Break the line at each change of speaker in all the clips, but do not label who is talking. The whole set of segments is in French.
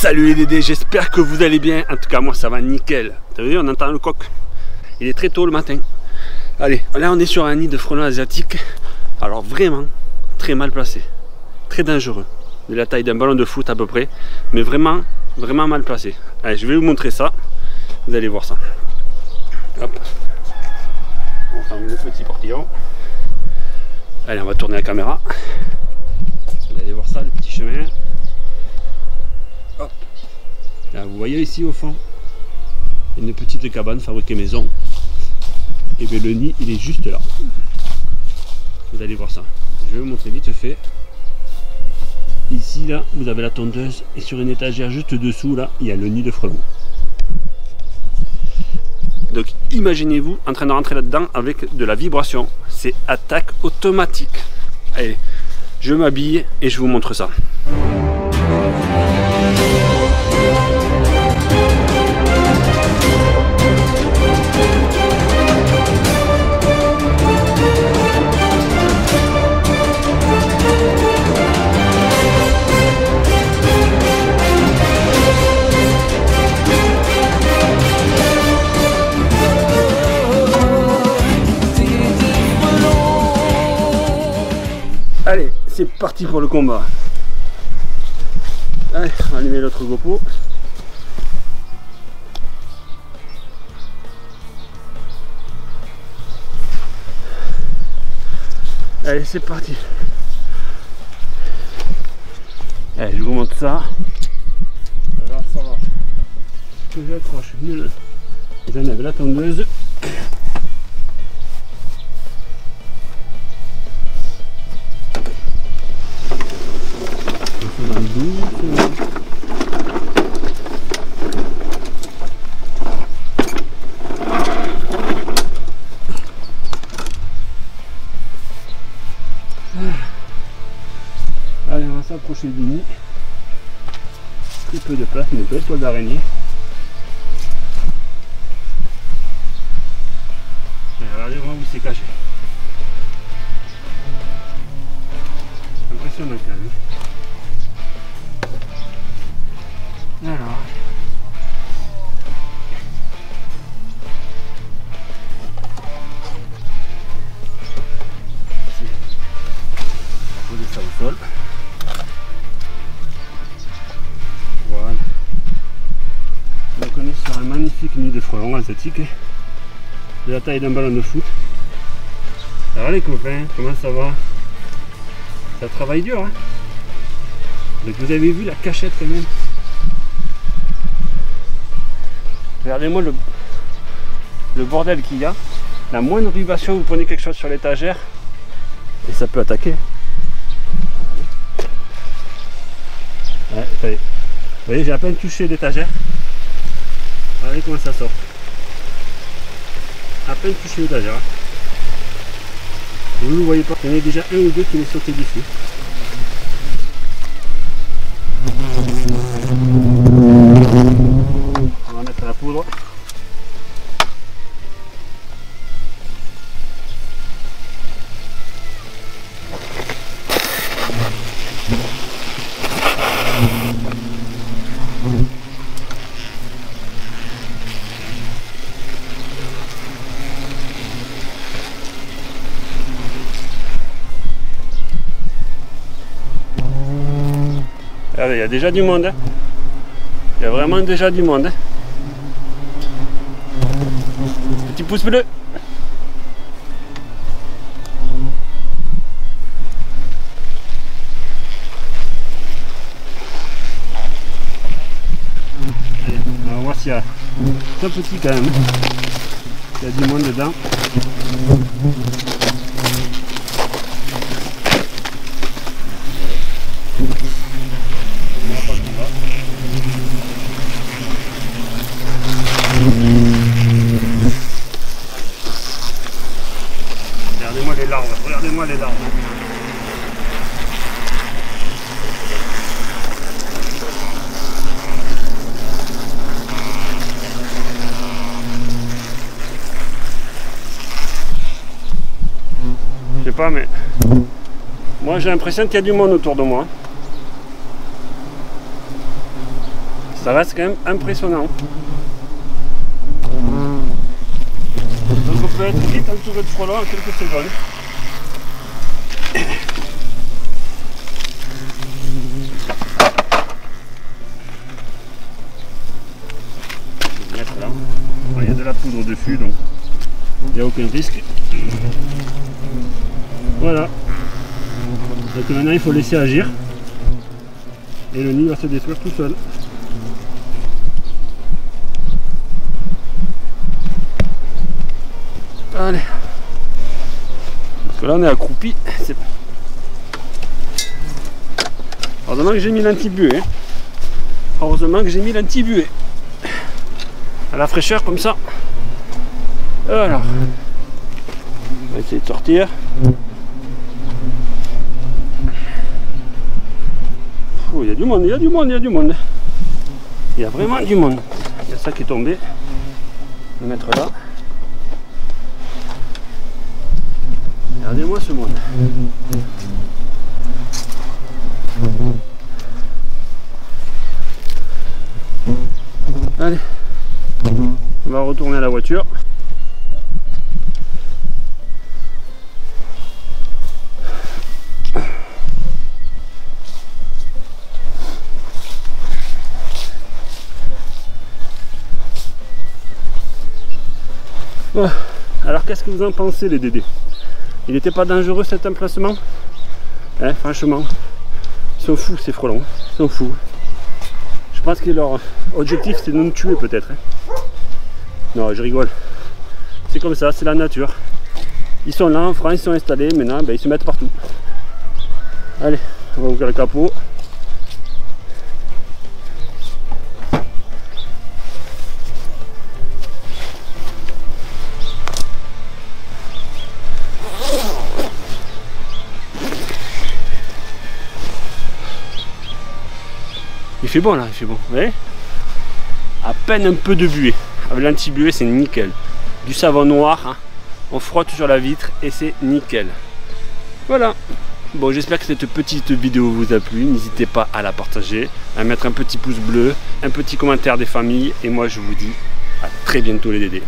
Salut les Dédés, j'espère que vous allez bien. En tout cas, moi ça va nickel. T'as vu, on entend le coq. Il est très tôt le matin. Allez, là on est sur un nid de frelons asiatiques. Alors vraiment, très mal placé. Très dangereux. De la taille d'un ballon de foot à peu près. Mais vraiment, vraiment mal placé. Allez, je vais vous montrer ça. Vous allez voir ça. Hop. On ferme le petit portillon. Allez, on va tourner la caméra. Vous allez voir ça, le petit chemin. Hop. Là, vous voyez ici au fond, une petite cabane fabriquée maison. Et bien le nid, il est juste là. Vous allez voir ça. Je vais vous montrer vite fait. Ici, là, vous avez la tondeuse. Et sur une étagère juste dessous, là, il y a le nid de frelons. Donc imaginez-vous en train de rentrer là-dedans avec de la vibration. C'est attaque automatique. Allez, je m'habille et je vous montre ça. Allez, c'est parti pour le combat. Allez, on va allumer l'autre GoPro. Allez, c'est parti. Allez, je vous montre ça. Alors, ça va. Que j'accroche. J'enlève la tondeuse. Allez, on va s'approcher du nid. Très peu de place, une belle toile d'araignée. Regardez vraiment où c'est caché. Impressionnant quand même. Alors. Ici. On va poser ça au sol. Voilà. Donc on est sur un magnifique nid de frelons asiatiques. De la taille d'un ballon de foot. Alors les copains, comment ça va? Ça travaille dur, hein? Donc vous avez vu la cachette quand même. Regardez-moi le bordel qu'il y a. La moindre vibration, vous prenez quelque chose sur l'étagère et ça peut attaquer. Ouais, ça y est. Vous voyez, j'ai à peine touché l'étagère. Regardez comment ça sort. À peine touché l'étagère. Vous ne le voyez pas. Il y en a déjà un ou deux qui m'est sauté dessus. On va mettre la poudre. Regardez, il y a déjà du monde. Hein. Il y a vraiment déjà du monde. Hein. Petit pouce bleu. Allez, on va voir s'il y a un petit quand même. Il y a du monde dedans. Regardez-moi les larves, regardez-moi les larves. Je sais pas, mais moi j'ai l'impression qu'il y a du monde autour de moi. Ça reste quand même impressionnant. Donc on peut être vite entouré de frelons en quelques secondes. Je vais mettre là. Il y a de la poudre dessus, donc il n'y a aucun risque. Voilà. Donc maintenant il faut laisser agir. Et le nid va se détruire tout seul. Allez. Parce que là on est accroupi. Heureusement que j'ai mis l'antibuée. Heureusement que j'ai mis l'antibuée. À la fraîcheur comme ça. Alors. On va essayer de sortir. Oh, il y a du monde, il y a du monde, il y a du monde. Il y a vraiment du monde. Il y a ça qui est tombé. Je vais le mettre là. Regardez-moi ce monde. Allez. On va retourner à la voiture. Oh. Alors qu'est-ce que vous en pensez les Dédés? Il n'était pas dangereux cet emplacement? Hein, franchement, ils sont fous ces frelons, ils sont fous. Je pense que leur objectif c'est de nous tuer peut-être. Hein. Non, je rigole. C'est comme ça, c'est la nature. Ils sont là en France, ils sont installés, maintenant ben, ils se mettent partout. Allez, on va ouvrir le capot. Il fait bon là, il fait bon. Vous voyez? À peine un peu de buée. Avec l'anti-buée, c'est nickel. Du savon noir, hein. On frotte sur la vitre et c'est nickel. Voilà. Bon, j'espère que cette petite vidéo vous a plu. N'hésitez pas à la partager, à mettre un petit pouce bleu, un petit commentaire des familles. Et moi, je vous dis à très bientôt les Dédés.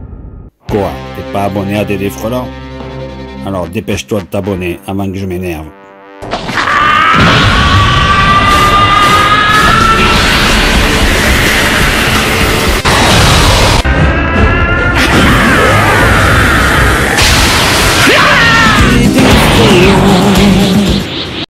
Quoi? T'es pas abonné à Dédé Frelon? Alors dépêche-toi de t'abonner avant que je m'énerve.